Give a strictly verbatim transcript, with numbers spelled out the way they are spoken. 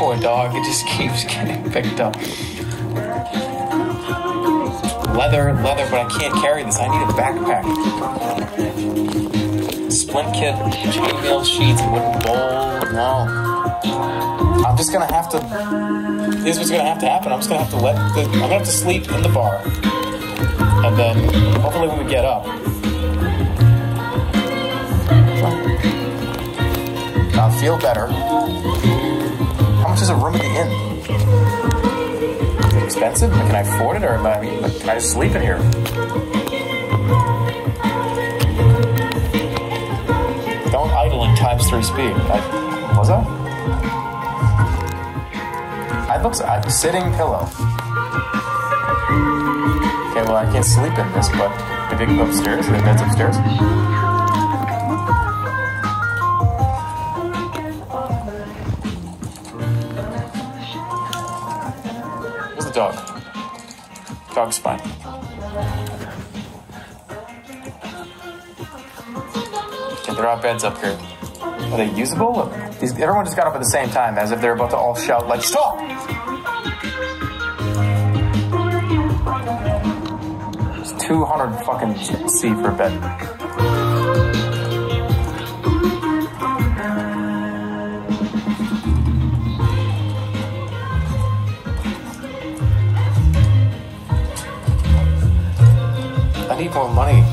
Poor dog, it just keeps getting picked up. Leather, leather, but I can't carry this. I need a backpack. Splint kit, chainmail sheets, wooden bowl. No. I'm just gonna have to. Here's what's gonna have to happen. I'm just gonna have to let. The, I'm gonna have to sleep in the bar, and then hopefully when we get up, I'll feel better. How much is a room at the inn? Is it expensive? Can I afford it, or am I, can I just sleep in here? Don't idle in times three speed. I, was that? I look. I'm sitting pillow. Okay, well I can't sleep in this, but maybe I can go upstairs. The bed's upstairs. Dog. Dog's fine. Okay, there are beds up here. Are they usable? These, everyone just got up at the same time, as if they're about to all shout, like, stop! It's two hundred fucking C for a bed. I need more money.